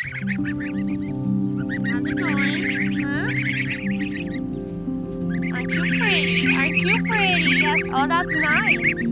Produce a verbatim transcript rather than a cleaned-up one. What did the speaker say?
How's it going? Huh? Aren't you pretty? Aren't you pretty? Yes. Oh, that's nice.